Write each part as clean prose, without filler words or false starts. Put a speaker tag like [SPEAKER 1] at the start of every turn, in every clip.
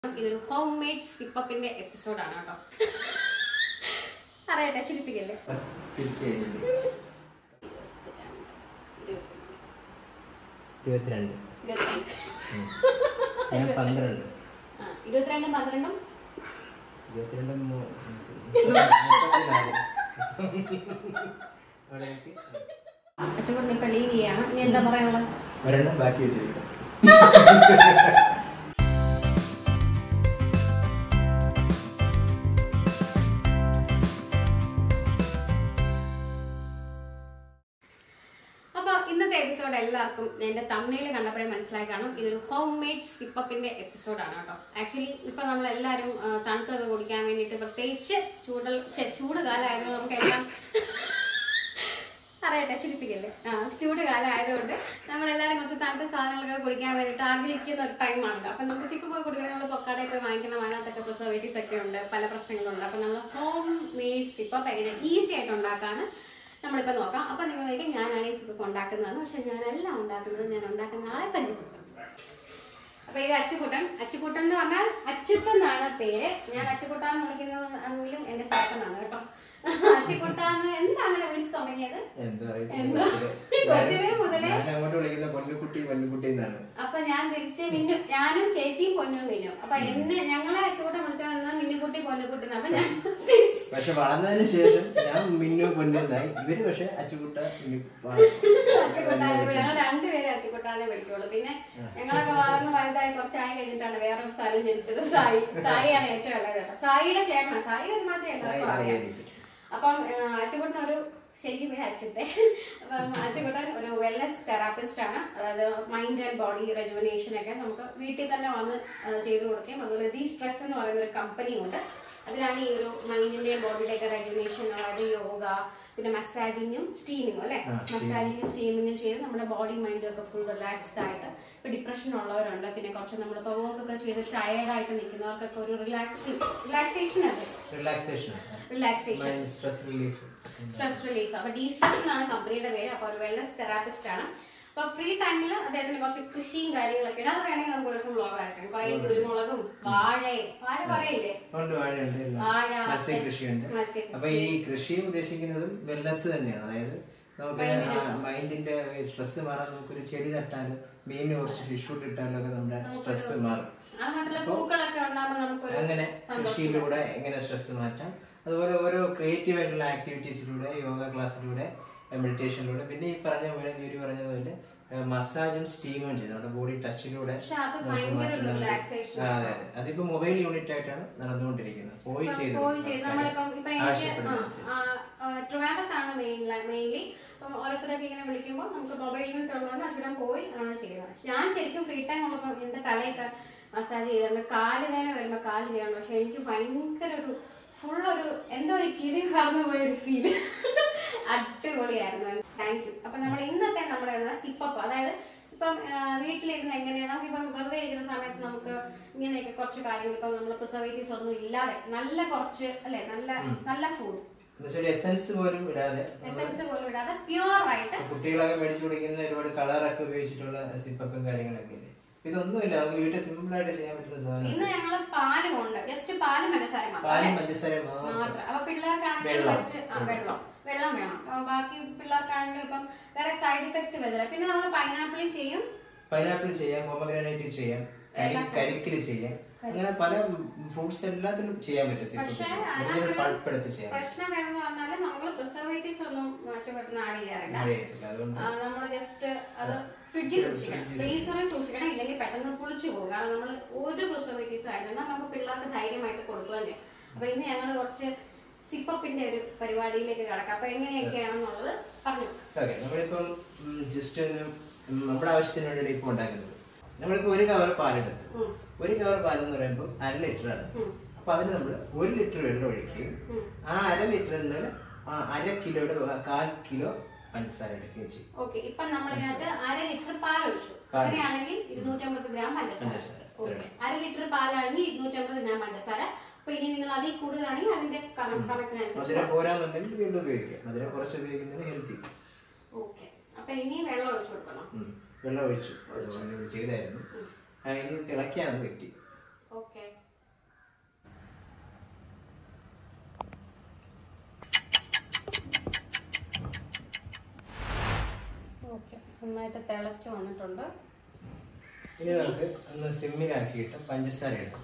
[SPEAKER 1] ഇതൊരു home made സിപ്പപ്പിന്റെ എപ്പിസോഡാണ് കേട്ടോ. അറിയട്ടെ, ചിരിപ്പിക്കല്ലേ?
[SPEAKER 2] 22
[SPEAKER 1] അച്ഛൻ ഇപ്പൊ ലീവ് ചെയ്യാണ്. ഇനി എന്താ പറയാനുള്ളത്?
[SPEAKER 2] ഒരെണ്ണം ബാക്കി വെച്ചിരിക്കും.
[SPEAKER 1] ഇന്നത്തെ എപ്പിസോഡ് എല്ലാവർക്കും എന്റെ തമ്മിൽ കണ്ടപ്പോഴേ മനസ്സിലായി കാണും. ഇതൊരു ഹോം മെയ്ഡ് സിപ്പപ്പിന്റെ എപ്പിസോഡാണ് കേട്ടോ. ആക്ച്വലി ഇപ്പൊ നമ്മളെല്ലാരും തണുത്തൊക്കെ കുടിക്കാൻ വേണ്ടിയിട്ട്, പ്രത്യേകിച്ച് ചൂട് കാലമായതുകൊണ്ട് നമുക്കെല്ലാം അറിയട്ടെ, ചിരിപ്പിക്കല്ലേ? ചൂട് കാലമായതുകൊണ്ട് നമ്മളെല്ലാരും കുറച്ച് തണുത്ത സാധനങ്ങളൊക്കെ കുടിക്കാൻ വേണ്ടിയിട്ട് ആഗ്രഹിക്കുന്ന ഒരു ടൈമാണല്ലോ. അപ്പൊ നമുക്ക് സിപ്പപ്പ് പോയി കുടിക്കണമെങ്കിൽ നമ്മൾ പൊക്കാടെ പോയി വാങ്ങിക്കണം. അതിനകത്തൊക്കെ പ്രിസർവേറ്റീവ്സ് ഒക്കെ ഉണ്ട്, പല പ്രശ്നങ്ങളുണ്ട്. അപ്പൊ നമ്മൾ ഹോം മെയ്ഡ് സിപ്പപ്പ് എങ്ങനെ ഈസി ആയിട്ട് ഉണ്ടാക്കാന്ന് നമ്മളിപ്പോൾ നോക്കാം. അപ്പം നിങ്ങളേക്ക് ഞാനാണ് ഈ സിപ്പപ്പ് ഉണ്ടാക്കുന്നതാണ്. പക്ഷെ ഞാനല്ല ഉണ്ടാക്കുന്നത്, ഞാൻ ഉണ്ടാക്കുന്ന ആളെ പരിചയപ്പെടുത്തും. അപ്പൊ ഇത് അച്ചുകുട്ടൻ. അച്ചുകുട്ടൻ എന്ന് പറഞ്ഞാൽ അച്ചുത്തൻ എന്നാണ് പേര്. ഞാൻ അച്ചുകുട്ടാന്ന് വിളിക്കുന്നതെങ്കിലും എന്റെ ചേട്ടനാണ് കേട്ടോ. അച്ചുകുട്ടാന്ന് എന്താ അങ്ങനെ വിളിച്ചു തുടങ്ങിയത്? കൊച്ചിലെ മുതലേ അപ്പൊ ഞാൻ തിരിച്ച് മിന്നു, ഞാനും ചേച്ചിയും പൊന്നും മിന്നും. അപ്പൊ ഞങ്ങളെ അച്ചുകുട്ടൻ വിളിച്ചാൽ മിന്നുകുട്ടി പൊന്നുകുട്ടി. അപ്പൊ ഞാൻ
[SPEAKER 2] പക്ഷെ വളർന്നതിന് ശേഷം ഞാൻ മിന്നു പൊന്നായി. ഇവര് പക്ഷെ അച്ചുകുട്ട
[SPEAKER 1] ഞങ്ങൾ രണ്ടുപേരും അച്ചുകുട്ടാനെ വിളിക്കുള്ളൂ. പിന്നെ ഞങ്ങളൊക്കെ വളർന്ന് വലുതായി കുറച്ചായി കഴിഞ്ഞിട്ടാണ് വേറൊരു സ്ഥലം ജനിച്ചത്. സായിയാണ് ഏറ്റവും ഇളയത് കേട്ടോ. സായിയുടെ ചേട്ടനാണ്. സായി ഒരു മാത്രമേ എല്ലാവർക്കും അറിയാം. അപ്പം അച്ചുകുട്ടൻ ഒരു ശരിക്കും പേര് അച്ചുത്തെ. അപ്പം അച്ചുകുട്ടൻ ഒരു വെൽനെസ് തെറാപ്പിസ്റ്റ് ആണ്. അതായത് മൈൻഡ് ആൻഡ് ബോഡി റെജുവനേഷൻ ഒക്കെ നമുക്ക് വീട്ടിൽ തന്നെ വന്ന് ചെയ്തു കൊടുക്കുകയും, അതുപോലെ ദി സ്ട്രെസ് എന്ന് പറയുന്ന ഒരു കമ്പനിയുണ്ട്. അതിലാണ് ഈ ഒരു മൈൻഡിന്റെയും ബോഡിയുടെയൊക്കെ റെഗുലേഷൻ, അതായത് യോഗ, പിന്നെ മസാജിങ്ങും സ്റ്റീമിങ്ങും അല്ലെ. മസാജിങ്ങും സ്റ്റീമിങ്ങും ചെയ്ത് നമ്മുടെ ബോഡി മൈൻഡും ഒക്കെ ഫുൾ റിലാക്സ്ഡ് ആയിട്ട്. ഇപ്പൊ ഡിപ്രഷൻ ഉള്ളവരുണ്ട്, പിന്നെ കുറച്ച് നമ്മളിപ്പോ വർക്ക് ഒക്കെ ചെയ്ത് ടയർഡായിട്ട് നിൽക്കുന്നവർക്കൊക്കെ ഒരു റിലാക്സേഷൻ അല്ലേ, റിലാക്സേഷൻ സ്ട്രെസ് റിലീഫ്. അപ്പൊ ഡി സ്ട്രെസ് എന്നാണ് കമ്പനിയുടെ പേര്. അപ്പൊ ഒരു വെൽനെസ് തെറാപ്പിസ്റ്റ് ആണ്. അപ്പൊ ഫ്രീ ടൈമിൽ അദ്ദേഹത്തിന് കുറച്ച് കൃഷിയും കാര്യങ്ങളൊക്കെ ഉണ്ട്. അത് വേണമെങ്കിൽ നമുക്ക് ഒരു ദിവസം വ്ലോഗ് ആയിരിക്കും. കുറെ കുരുമുളകും വാഴ കുറേയില്ലേ, വാഴ,
[SPEAKER 2] മത്സ്യകൃഷിയുണ്ട്. അപ്പൊ ഈ കൃഷി ഉദ്ദേശിക്കുന്നതും വെൽനെസ് തന്നെയാണ്. അതായത് നമുക്ക് മൈൻഡിന്റെ സ്ട്രെസ് മാറാൻ നമുക്കൊരു ചെടി നട്ടാലും മീനിന് കുറച്ച് ഫിഷ് ഫുഡ് ഇട്ടാലും ഒക്കെ നമ്മുടെ സ്ട്രെസ് മാറും. അങ്ങനെ കൃഷിയിലൂടെ എങ്ങനെ സ്ട്രെസ് മാറ്റാം, അതുപോലെ ഓരോ ക്രിയേറ്റീവ് ആയിട്ടുള്ള ആക്ടിവിറ്റീസിലൂടെ, യോഗ ക്ലാസ്സിലൂടെ, മെഡിറ്റേഷനിലൂടെ, പിന്നെ ഈ പറഞ്ഞതുപോലെ മസാജും സ്റ്റീമും ചെയ്ത് നമ്മുടെ ബോഡി ടച്ചിലൂടെ. അതെ, അതിപ്പോ മൊബൈൽ യൂണിറ്റ് ആയിട്ടാണ് നടന്നുകൊണ്ടിരിക്കുന്നത്. പോയി ചെയ്ത്
[SPEAKER 1] ട്രിവാൻഡ്രത്താണ് മെയിൻലി. അപ്പം ഓരോരുത്തരൊക്കെ ഇങ്ങനെ വിളിക്കുമ്പോൾ നമുക്ക് മൊബൈൽ യൂണിറ്റ് ഉള്ളതുകൊണ്ട് അച്ഛൻ പോയി ആണ് ചെയ്യുന്നത്. ഞാൻ ശരിക്കും ഫ്രീ ടൈം ഉള്ളപ്പോൾ എന്റെ തലയൊക്കെ മസാജ് ചെയ്തിട്ടുണ്ട്. കാല് വേന വരുമ്പോ കാല് ചെയ്യണം. പക്ഷെ എനിക്ക് ഭയങ്കര ഒരു ഫുള്ളൊരു എന്തോ ഒരു കിളി പറന്നു പോയൊരു ഫീല്. അടിപൊളിയായിരുന്നു. Thank you. അപ്പൊ നമ്മൾ ഇന്നത്തെ നമ്മുടെ സിപ്പപ്പ്, അതായത് ഇപ്പം വീട്ടിലിരുന്ന് എങ്ങനെയാ നമുക്കിപ്പം വെറുതെ ഇരിക്കുന്ന സമയത്ത് നമുക്ക് ഇങ്ങനെയൊക്കെ കുറച്ച് കാര്യങ്ങൾ, ഇപ്പം നമ്മൾ പ്രിസർവേറ്റീവ്സ് ഒന്നും ഇല്ലാതെ നല്ല കുറച്ച് അല്ലെ, നല്ല ഫുഡ്,
[SPEAKER 2] എസൻസ് പോലും ഇടാതെ
[SPEAKER 1] പ്യൂർ ആയിട്ട്
[SPEAKER 2] കുട്ടികളൊക്കെ മേടിച്ചു കൊടുക്കുന്ന ഒരുപാട് കളറൊക്കെ ഉപയോഗിച്ചിട്ടുള്ള സിപ്പപ്പും കാര്യങ്ങളൊക്കെ ഇല്ലേ. ഇതൊന്നുമില്ല, നമുക്ക് വീട്ടിൽ സിമ്പിൾ ആയിട്ട് ചെയ്യാൻ പറ്റുന്ന സാധനം.
[SPEAKER 1] ഇന്ന് ഞങ്ങള് പാല് കൊണ്ട് ജസ്റ്റ് പാലും പഞ്ചസാര മാത്രം. അപ്പൊ പിള്ളേർക്കാണെങ്കിൽ വെള്ളം വേണം. ബാക്കി പിള്ളേർക്കാണെങ്കിലും ഇപ്പം വേറെ സൈഡ് ഇഫക്ട്സ് വരില്ല. പിന്നെ നമ്മൾ പൈനാപ്പിൾ ചെയ്യും,
[SPEAKER 2] പൊമഗ്രാനൈറ്റ് ചെയ്യാം, കരിക്കില് ചെയ്യാം, അങ്ങനെ പല ഫ്രൂട്ട്സ് എല്ലാത്തിനും ചെയ്യാൻ പറ്റും.
[SPEAKER 1] പ്രശ്നം എന്ന് പറഞ്ഞാല് നമ്മള് പ്രിസർവേറ്റീവ്സ് ഒന്നും മെച്ചപ്പെടുന്ന ആടില്ലാറില്ല. നമ്മള് ജസ്റ്റ് അത് ഫ്രിഡ്ജിൽ സൂക്ഷിക്കണം, ഫ്രീസറിൽ സൂക്ഷിക്കണം. ഇല്ലെങ്കിൽ പെട്ടെന്ന് പുളിച്ചു പോകും. കാരണം നമ്മൾ ഒരു പ്രിസർവേറ്റീവ്സ് ആയിരുന്നു നമുക്ക് പിള്ളേർക്ക് ധൈര്യമായിട്ട് കൊടുക്കുകയും ചെയ്യും. അപ്പൊ ഇന്ന് ഞങ്ങള് കുറച്ച് സിപ്പപ്പിന്റെ ഒരു പരിപാടിയിലേക്ക് കിടക്കാം. അപ്പൊ എങ്ങനെയൊക്കെയാണെന്നുള്ളത് പറഞ്ഞു.
[SPEAKER 2] നമ്മളിപ്പം ജസ്റ്റ് നമ്മുടെ ആവശ്യത്തിന് വേണ്ടി ഇപ്പൊ ഉണ്ടാക്കുന്നത്. നമ്മളിപ്പോ ഒരു കവർ പാലെടുത്ത്, ഒരു കവർ പാലെന്ന് പറയുമ്പോൾ 1/2 ലിറ്ററാണ്. അപ്പൊ അതിന് നമ്മൾ 1 ലിറ്റർ വെള്ളം ഒഴിക്കുകയും ആ 1/2 ലിറ്ററിൽ 1/2 കിലോയുടെ 1/4 കിലോ പഞ്ചസാര എടുക്കുകയും ചെയ്യും.
[SPEAKER 1] ഓക്കെ, ഇപ്പൊ നമ്മൾ ഇതിനകത്ത് 1/2 ലിറ്റർ പാൽ ഒഴിച്ചു. അങ്ങനെയാണെങ്കിൽ 250 ഗ്രാം പഞ്ചസാര. 1/2 ലിറ്റർ പാലാണെങ്കിൽ 250 ഗ്രാം പഞ്ചസാര. അപ്പൊ ഇനി നിങ്ങൾ അതിൽ കൂടുതലാണെങ്കിൽ അതിന്റെ കണക്കിനനുസരിച്ച്
[SPEAKER 2] പോരാന്നുണ്ടെങ്കിൽ വീണ്ടും ഉപയോഗിക്കാം. അതിനെ കുറച്ച് ഉപയോഗിക്കുന്നത് ഹെൽത്തി.
[SPEAKER 1] ഓക്കെ, അപ്പൊ ഇനി വെള്ളം ഒഴിച്ചു കൊടുക്കണം.
[SPEAKER 2] വെള്ളം ഒഴിച്ചു ചെയ്തായിരുന്നു. ഇനി തിളക്കാണ് വെറ്റി.
[SPEAKER 1] ഓക്കെ. നന്നായിട്ട് തിളച്ച് വന്നിട്ടുണ്ട്.
[SPEAKER 2] ഇനി നമുക്ക് ഒന്ന് സിമ്മിലാക്കിയിട്ട് പഞ്ചസാര ഇടാം.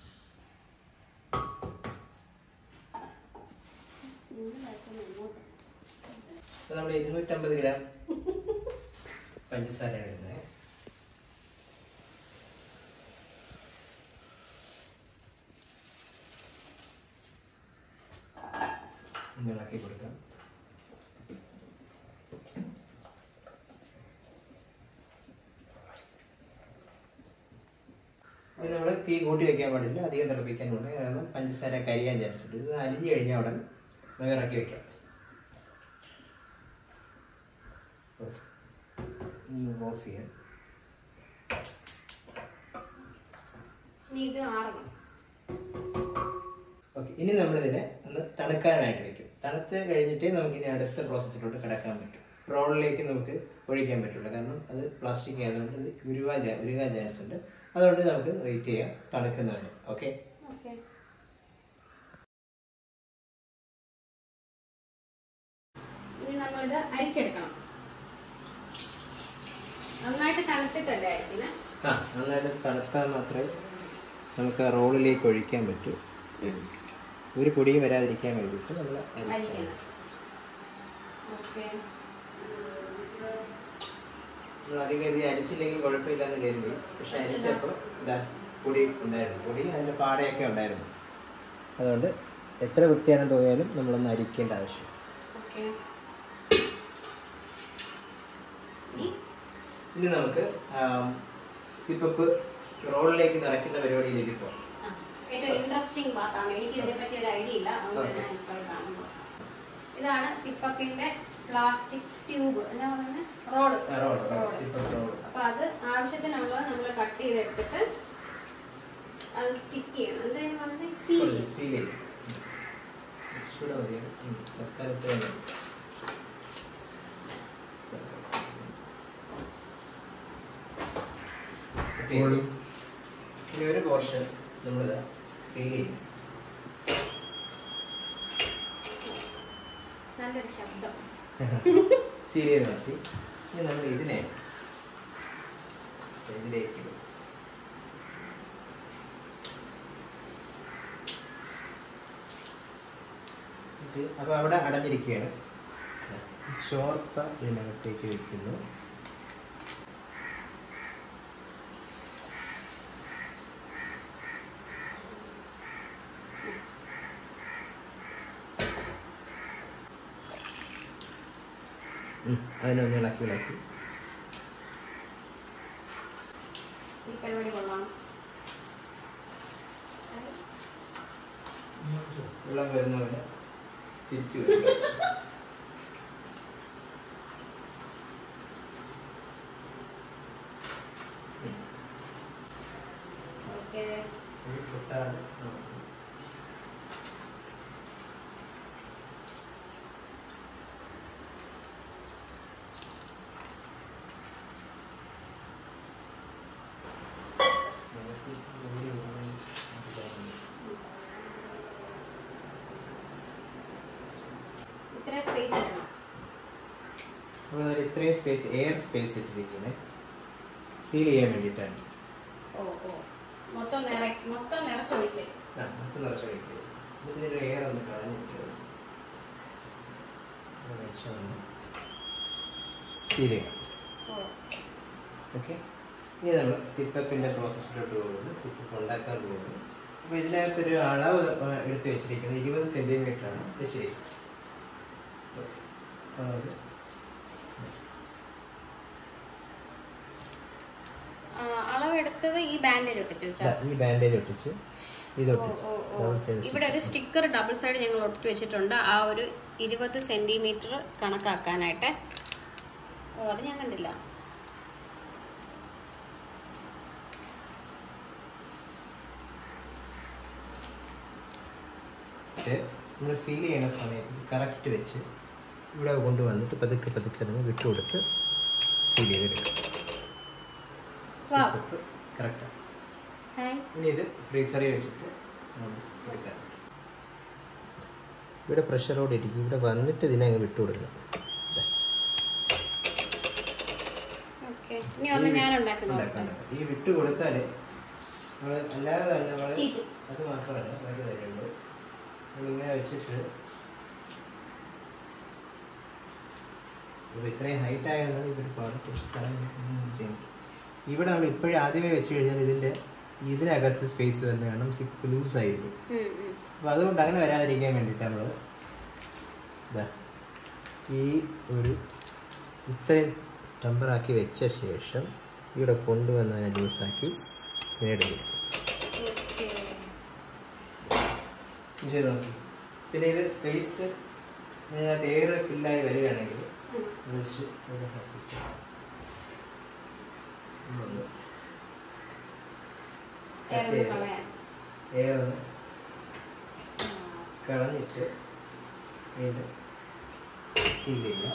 [SPEAKER 2] നമ്മൾ 250 ഗ്രാം പഞ്ചസാര ഇടുന്നത്. ഇളക്കി കൊടുക്കാം. ഇത് നമ്മൾ തീ കൂട്ടി വെക്കാൻ പാടില്ല, അധികം തിളപ്പിക്കാൻ പാടില്ല, കാരണം പഞ്ചസാര കരിയാൻ ചാൻസ് ഉണ്ട്. ഇത് അലിഞ്ഞു കഴിഞ്ഞാൽ ഉടൻ നമുക്ക് ഇറക്കി വെക്കാം. ഓഫ് ചെയ്യാം. ഓക്കെ, ഇനി നമ്മളിതിനെ ഒന്ന് തണുക്കാനായിട്ട് വെക്കും. തണുത്ത് കഴിഞ്ഞിട്ടേ നമുക്കിനി അടുത്ത പ്രോസസ്സിലോട്ട് കിടക്കാൻ പറ്റും. റോളിലേക്ക് നമുക്ക് ഒഴിക്കാൻ പറ്റില്ല, കാരണം അത് പ്ലാസ്റ്റിക് ആയതുകൊണ്ട് ഇത് ഉരുകാൻ ചാൻസ് ഉണ്ട്. അതുകൊണ്ട് നമുക്ക് വെയിറ്റ് ചെയ്യാം തണുക്കുന്നതിന്. ഓക്കെ,
[SPEAKER 1] ഇനി നമ്മളിത് അരിച്ചെടുക്കണം. നന്നായിട്ട് തണുത്തിട്ടല്ലേ അരിക്കുന്നത്?
[SPEAKER 2] നന്നായിട്ട് തണുത്താൽ മാത്രമേ നമുക്ക് റോളിലേക്ക് ഒഴിക്കാൻ പറ്റൂ. ഒരു പൊടിയും വരാതിരിക്കാൻ വേണ്ടിയിട്ട് നമ്മൾ
[SPEAKER 1] അരിക്കണം.
[SPEAKER 2] അധികം കരുതി അരിച്ചില്ലെങ്കിൽ കുഴപ്പമില്ലെന്ന് കരുതി. പക്ഷെ അരിച്ചപ്പോൾ ഇതാ പൊടി ഉണ്ടായിരുന്നു, പൊടി അതിൻ്റെ പാടയൊക്കെ ഉണ്ടായിരുന്നു. അതുകൊണ്ട് എത്ര വൃത്തിയാണെന്ന് തോന്നിയാലും നമ്മളൊന്ന് അരിക്കേണ്ട ആവശ്യം. ഇനി നമുക്ക് സിപ്പപ്പ് റോളിലേക്ക് നിറയ്ക്കുന്ന പരിപാടിയിലേക്ക് പോകാം.
[SPEAKER 1] ഏറ്റവും ഇൻട്രസ്റ്റിംഗ് പാർട്ടാണ്. എനിക്ക് ഇതിനെ പറ്റി ഒരു ഐഡിയ ഇല്ല. ഇതാണ് സിപ്പപ്പിന്റെ പ്ലാസ്റ്റിക് ട്യൂബ്, എന്താ പറയുന്നത്, റോള്. അപ്പൊ അത് ആവശ്യത്തിനുള്ളത് നമ്മൾ കട്ട് ചെയ്തെടുത്തിട്ട് അത് സ്റ്റിക്ക് ചെയ്യണം. എന്തായാലും പറഞ്ഞത് സീൽ. ഇനി ഒരു പോർഷൻ നമ്മൾ സീൽ ചെയ്യും. നല്ലൊരു ശബ്ദം.
[SPEAKER 2] സീൽ ചെയ്ത് മാറ്റി ഇനി നമ്മൾ ഇതിലേക്ക് അപ്പോൾ അവിടെ അടഞ്ഞിരിക്കുകയാണ്. ചോർപ്പ ഇതിനകത്തേക്ക് വയ്ക്കുന്നു. അതിനൊന്ന് ഇളക്കി
[SPEAKER 1] വെള്ളം
[SPEAKER 2] വരുന്ന പോലെ തിരിച്ചു വരും. ഇത്രയും സ്പേസ്, എയർ സ്പേസ് ഇട്ടിരിക്കുന്നത് സീൽ ചെയ്യാൻ വേണ്ടിയിട്ടാണ്.
[SPEAKER 1] മൊത്തം നിറച്ചൊഴിക്കുക.
[SPEAKER 2] ഇതിൻ്റെ എയർ ഒന്ന് കളഞ്ഞിട്ട് സീൽ ചെയ്യണം. ഓക്കെ, ഇനി നമ്മൾ സിപ്പപ്പിൻ്റെ പ്രോസസ്സിലോട്ട് പോകുന്നു. സിപ്പപ്പ് ഉണ്ടാക്കാൻ പോകുന്നു. അപ്പോൾ ഇതിനകത്തൊരു അളവ് എടുത്ത് വെച്ചിരിക്കുന്നത് 20 സെൻറ്റിമീറ്ററാണ് വെച്ചിരിക്കുന്നത്. ഓക്കെ,
[SPEAKER 1] അളവെടുത്തത് ഈ ബാൻഡേജ് ഒട്ടിച്ചു. ഇവിടെ ഒരു സ്റ്റിക്കർ ഡബിൾ സൈഡ് ഞങ്ങൾ ഒട്ടിച്ചു വെച്ചിട്ടുണ്ട്, ആ ഒരു 20 സെന്റിമീറ്റർ കണക്കാക്കാനായിട്ട്. അത് ഞാൻ കണ്ടില്ല.
[SPEAKER 2] നമ്മൾ സീൽ ചെയ്യുന്ന സമയത്ത് കറക്റ്റ് വെച്ച് ഇവിടെ കൊണ്ടുവന്നിട്ട് പതുക്കെ അതിന് വിട്ടുകൊടുത്ത് സീൽ ചെയ്തെടുക്കും. കറക്റ്റാണ്. ഇനി ഇത് ഫ്രീസറിൽ വെച്ചിട്ട് എടുക്കാം. ഇവിടെ പ്രഷറോടെ ഇരിക്കും. ഇവിടെ വന്നിട്ട് ഇതിനെ അങ്ങ് വിട്ടുകൊടുക്കണം.
[SPEAKER 1] ഇനി ഒന്ന് ഞാൻ ഉണ്ടാക്കുന്നത്
[SPEAKER 2] ഈ വിട്ട് കൊടുത്താല് അല്ലാതെ തന്നെ അത് മാത്രമല്ല വേറെ കാര്യമുണ്ട്. ഇങ്ങനെ വെച്ചിട്ട് ഇത്രയും ഹൈറ്റ് ആയതുകൊണ്ട് ഇവർ പാടത്ത് ചെയ്യും. ഇവിടെ നമ്മൾ ഇപ്പോഴും ആദ്യമേ വെച്ച് കഴിഞ്ഞാൽ ഇതിനകത്ത് സ്പേസ് തന്നെ വേണം, സിപ്പ് ലൂസായിരുന്നു. അപ്പോൾ അതുകൊണ്ട് അങ്ങനെ വരാതിരിക്കാൻ വേണ്ടിയിട്ട് നമ്മൾ ഈ ഒരു ഇത്രയും ടെമ്പറാക്കി വെച്ച ശേഷം ഇവിടെ കൊണ്ടുവന്ന് അതിനെ ലൂസാക്കി നേടുന്നു. ചെയ്ത് നോക്കി. പിന്നെ ഇത് സ്പേസ് എയർ ഫില്ലായി വരികയാണെങ്കിൽ എയർ ഒന്ന് കളഞ്ഞിട്ട് വീണ്ടും സീൽ ചെയ്യുക.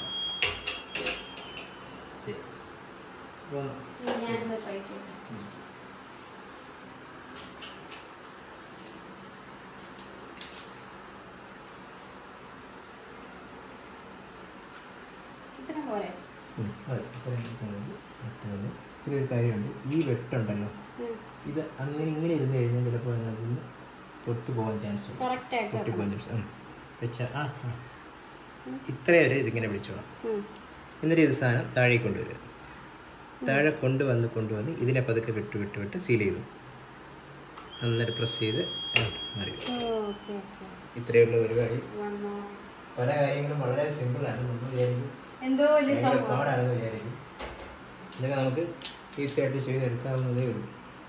[SPEAKER 2] പിന്നെ ഒരു കാര്യമുണ്ട്, ഈ വെട്ടുണ്ടല്ലോ ഇത് അങ്ങനെ ഇങ്ങനെ ഇരുന്ന് കഴിഞ്ഞാൽ ചിലപ്പോൾ അതിന് പൊത്തു പോകാൻ ചാൻസ് ഉണ്ട്. പൊട്ടിപ്പോകാൻ ചാൻസ് വെച്ചാൽ ഇത്രയും വരെ ഇതിങ്ങനെ പിടിച്ചോളാം. എന്നിട്ട് ഇത് സാധനം താഴെ കൊണ്ടുവരിക. താഴെ കൊണ്ടുവന്ന് ഇതിനെ പതുക്കെ വിട്ട് സീൽ ചെയ്തു നന്നായിട്ട് പ്രസ് ചെയ്ത് മാറി. ഇത്രയുള്ള പരിപാടി. പല കാര്യങ്ങളും വളരെ സിമ്പിളാണ്. നമ്മൾ വിചാരിക്കും പാടാണെന്ന് വിചാരിക്കും. ഇതൊക്കെ നമുക്ക് ഈസി ആയിട്ട് ചെയ്തെടുക്കാവുന്നതേ ഉള്ളൂ.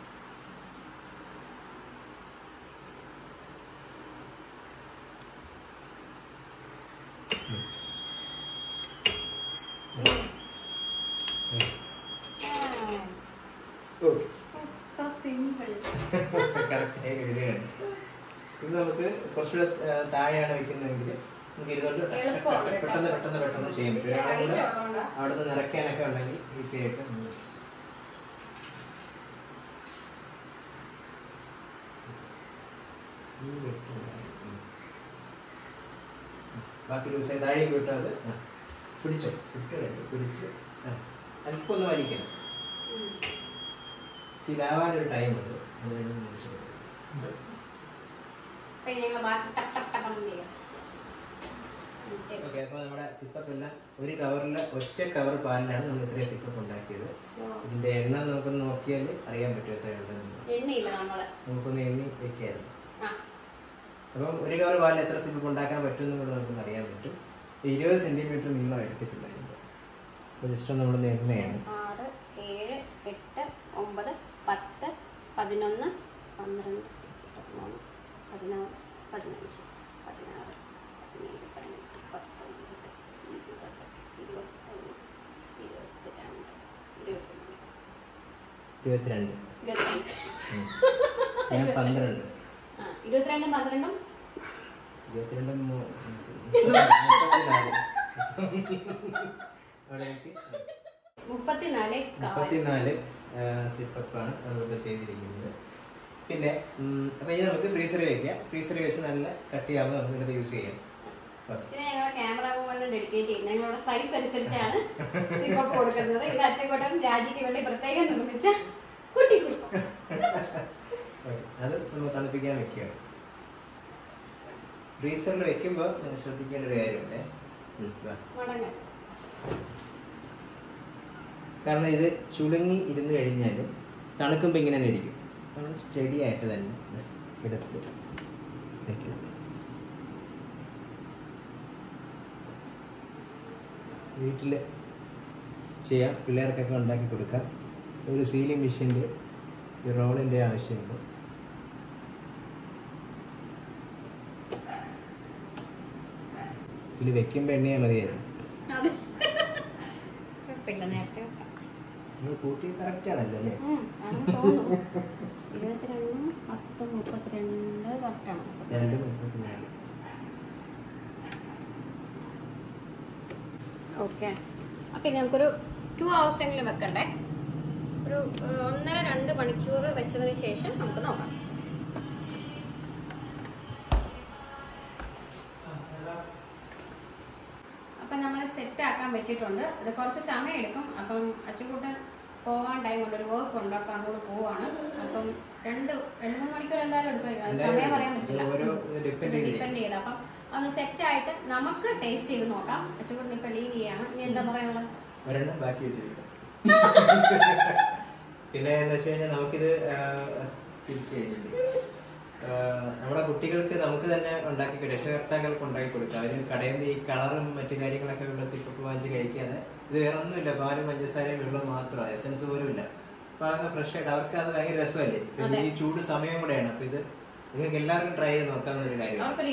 [SPEAKER 2] കറക്റ്റായി വരികയാണ്. ഇത് നമുക്ക് കുറച്ചുകൂടെ താഴെയാണ് വെക്കുന്നതെങ്കിൽ നമുക്ക് ഇരുന്നോട്ട് പെട്ടെന്ന് ചെയ്യാൻ പറ്റും. അവിടെ നിന്ന് നിറയ്ക്കാനൊക്കെ ഉണ്ടെങ്കിൽ ഈസി ആയിട്ട് ബാക്കി ദിവസം താഴേക്ക് വിട്ടാൽ അത് പിടിച്ചോ പിടിച്ച് അല്പം ഒന്ന് വലിക്കണം. ശരിയാവാനൊരു ടൈമുണ്ട്. അത് കഴിഞ്ഞ് മുറിച്ചു ഓക്കെ. അപ്പോൾ നമ്മുടെ സിപ്പപ്പ് എല്ലാം ഒരു കവറിൽ ഒറ്റ കവർ പാലിലാണ് നമ്മൾ ഇത്രയും സിപ്പപ്പ് ഉണ്ടാക്കിയത്. ഇതിന്റെ എണ്ണ നമുക്കൊന്ന് നോക്കിയാൽ അറിയാൻ പറ്റും എത്രയുണ്ടെന്ന്. നമുക്കൊന്ന് എണ്ണി വെക്കായിരുന്നു. അപ്പം ഒരു കവർ പാലിൽ എത്ര സിപ്പപ്പ് ഉണ്ടാക്കാൻ പറ്റും എന്നുള്ളത് നമുക്കൊന്ന് അറിയാൻ പറ്റും. 20 സെന്റിമീറ്റർ നീളം എടുത്തിട്ടുണ്ടായിരുന്നു. അപ്പോൾ ജസ്റ്റ് നമ്മൾ എണ്ണയാണ്
[SPEAKER 1] 6, 7, 8, 9, 10, 11, 12, 13, 14, 15, 16, 17, 18, 19, 20, 21, 22.
[SPEAKER 2] ഞാൻ 12.
[SPEAKER 1] 22, 12,
[SPEAKER 2] 34 സിപ്പപ്പാണ് നമ്മളിപ്പോൾ ചെയ്തിരിക്കുന്നത്. പിന്നെ അപ്പം ഇനി നമുക്ക് ഫ്രീസറിൽ വെക്കാം. ഫ്രീസറിൽ വെച്ച് നല്ല കട്ടിയാകുമ്പോൾ നമുക്ക് ഇത് യൂസ് ചെയ്യാം.
[SPEAKER 1] പിന്നെ ഞങ്ങളുടെ ക്യാമറ ഡെഡിക്കേറ്റ് ചെയ്യും. ഞങ്ങളുടെ സൈസ് അനുസരിച്ചാണ് സിപ്പപ്പ് കൊടുക്കുന്നത്. ഇത് അച്ചക്കോട്ടം രാജിക്ക് വേണ്ടി പ്രത്യേകം നിർമ്മിച്ച കുട്ടി സിപ്പപ്പ്.
[SPEAKER 2] അത് നമ്മൾ തണുപ്പിക്കാൻ വെക്കുകയാണ്. ഫ്രീസറിൽ വെക്കുമ്പോൾ നിങ്ങൾ ശ്രദ്ധിക്കേണ്ട ഒരു കാര്യമുണ്ട്. കാരണം ഇത് ചുളുങ്ങി ഇരുന്ന് കഴിഞ്ഞാൽ തണുക്കുമ്പോൾ ഇങ്ങനെ തന്നെ ഇരിക്കും. നമ്മൾ സ്റ്റഡി ആയിട്ട് തന്നെ എടുത്ത് വെക്കണം. വീട്ടിൽ ചെയ്യാം, പിള്ളേർക്കൊക്കെ ഉണ്ടാക്കി കൊടുക്കാം. ഒരു സീലിംഗ് മെഷീൻ്റെ ഈ റോളിൻ്റെ ആവശ്യമുണ്ട്. ഇതിൽ വെക്കുമ്പോൾ എണ്ണയാൽ മതിയായിരുന്നു. നമ്മൾ കൂട്ടി കറക്റ്റ് ആണല്ലോ അല്ലേ?
[SPEAKER 1] 22, 10, 32 കറക്റ്റാണ്.
[SPEAKER 2] 2:34.
[SPEAKER 1] ഓക്കെ. അപ്പം ഇനി നമുക്കൊരു 2 hours എങ്കിലും വെക്കണ്ടേ? ഒരു 1.5-2 മണിക്കൂർ വെച്ചതിന് ശേഷം നമുക്ക് നോക്കാം. അപ്പം നമ്മൾ സെറ്റ് ആക്കാൻ വെച്ചിട്ടുണ്ട്. അത് കുറച്ച് സമയം എടുക്കും. അപ്പം അച്ചുകൂട്ടൻ പോകാൻ ടൈം ഉണ്ട്, ഒരു വർക്ക് ഉണ്ട്, അപ്പം അങ്ങോട്ട് പോവാണ്. അപ്പം 2-3 മണിക്കൂർ എന്തായാലും എടുക്കുമായിരിക്കും, സമയം പറയാൻ പറ്റില്ല, ഡിപ്പെൻഡ് ചെയ്ത്. അപ്പം ഒന്ന് സെറ്റ് ആയിട്ട് നമുക്ക് ടേസ്റ്റ് ചെയ്ത് നോക്കാം. അച്ചുകൂടി ഇപ്പൊ ലീവ് ചെയ്യാണ്. ഇനി എന്താ പറയാനുള്ളത്?
[SPEAKER 2] ബാക്കി വെച്ചിരിക്കും. പിന്നെ എന്താ വെച്ച് കഴിഞ്ഞാൽ നമുക്കിത് തിരിച്ചു കഴിഞ്ഞിട്ട് നമ്മുടെ കുട്ടികൾക്ക് നമുക്ക് തന്നെ ഉണ്ടാക്കി രക്ഷകർത്താക്കൾക്ക് ഉണ്ടാക്കി കൊടുക്കുക. അവർ കടയിൽ നിന്ന് ഈ കളറും മറ്റു കാര്യങ്ങളൊക്കെ ഉള്ള സിപ്പപ്പ് വാങ്ങിച്ച് കഴിക്കാതെ ഇത് വേറെ ഒന്നുമില്ല, പാലും പഞ്ചസാരയും വെള്ളവും മാത്രമാണ്, എസൻസ് പോലും ഇല്ല. അപ്പൊ അതൊക്കെ ഫ്രഷ് ആയിട്ട് അവർക്ക് അത് ഭയങ്കര രസമല്ലേ. പിന്നെ ഈ ചൂട് സമയം കൂടെയാണ്. അപ്പൊ ഇത് നിങ്ങൾക്ക് എല്ലാവർക്കും ട്രൈ ചെയ്ത് നോക്കാവുന്ന ഒരു കാര്യമാണ്.
[SPEAKER 1] അതെ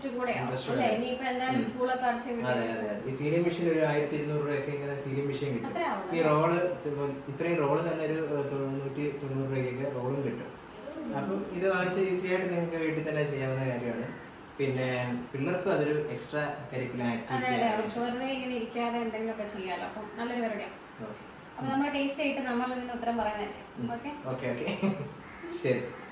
[SPEAKER 2] അതെ, ഈ സീലിംഗ് മെഷീൻ ഒരു 1200 രൂപയൊക്കെ ഇങ്ങനെ സീലിംഗ് മെഷീൻ കിട്ടും. ഈ റോള് ഇത്രയും റോള് തന്നെ ഒരു 190 രൂപയ്ക്കൊക്കെ റോളും കിട്ടും. അപ്പം ഇത് വാങ്ങിച്ച് ഈസി ആയിട്ട് നിങ്ങൾക്ക് വീട്ടിൽ തന്നെ ചെയ്യാവുന്ന കാര്യമാണ്. പിന്നെ പിള്ളേർക്കും അതൊരു എക്സ്ട്രാ കരിക്കുലർ
[SPEAKER 1] നമ്മൾ ടേസ്റ്റ് ആയിട്ട് നമ്മൾ ഇതിന് ഉത്തരം പറയുന്നത്.
[SPEAKER 2] ഓക്കെ ശരി.